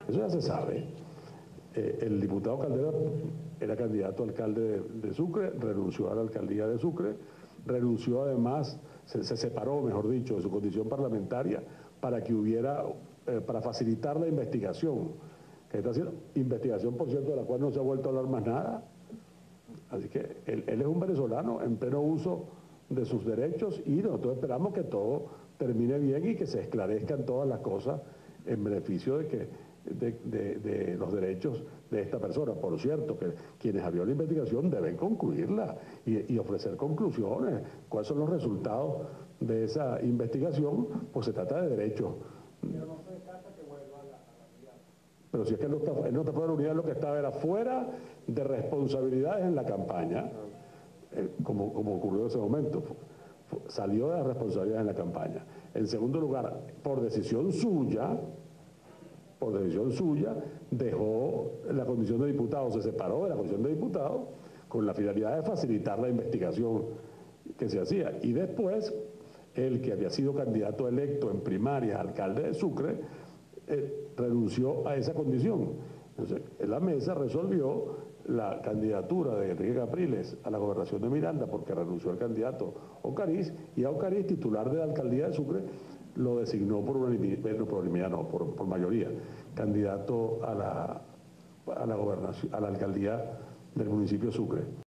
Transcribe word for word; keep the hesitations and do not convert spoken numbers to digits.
Eso ya se sabe. Eh, el diputado Caldera era candidato a alcalde de, de Sucre, renunció a la alcaldía de Sucre, renunció además, se, se separó, mejor dicho, de su condición parlamentaria para que hubiera, eh, para facilitar la investigación, que está haciendo, investigación, por cierto, de la cual no se ha vuelto a hablar más nada. Así que él, él es un venezolano en pleno uso de sus derechos y nosotros esperamos que todo termine bien y que se esclarezcan todas las cosas en beneficio de, que, de, de, de los derechos de esta persona. Por cierto, que quienes abrieron la investigación deben concluirla y, y ofrecer conclusiones. ¿Cuáles son los resultados de esa investigación? Pues se trata de derechos. Pero no se descarta que vuelva a la, a la unidad. Pero si es que él no está, él no está fuera de la unidad, lo que estaba era fuera de responsabilidades en la campaña, eh, como, como ocurrió en ese momento. Salió de las responsabilidades en la campaña. En segundo lugar, por decisión suya, por decisión suya, dejó la condición de diputado, se separó de la condición de diputado con la finalidad de facilitar la investigación que se hacía. Y después, él que había sido candidato electo en primarias, alcalde de Sucre, eh, renunció a esa condición. Entonces, la mesa resolvió la candidatura de Enrique Capriles a la gobernación de Miranda porque renunció el candidato Ocariz, y a Ocariz, titular de la alcaldía de Sucre, lo designó por unanimidad, no, por unanimidad no, por, por mayoría, candidato a la, a la gobernación, a la alcaldía del municipio de Sucre.